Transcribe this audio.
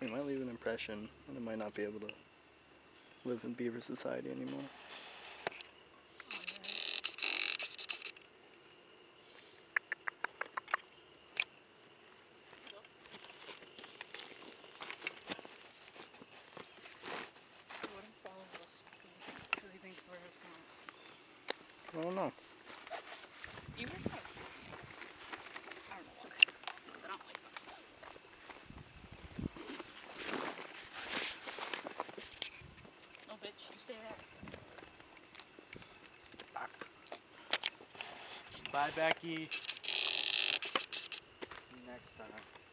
We might leave an impression, and it might not be able to live in Beaver society anymore. I don't know. Beavers not creepy. I don't know why. I don't like them. No, bitch, you say that. Bye, Becky. See you next time.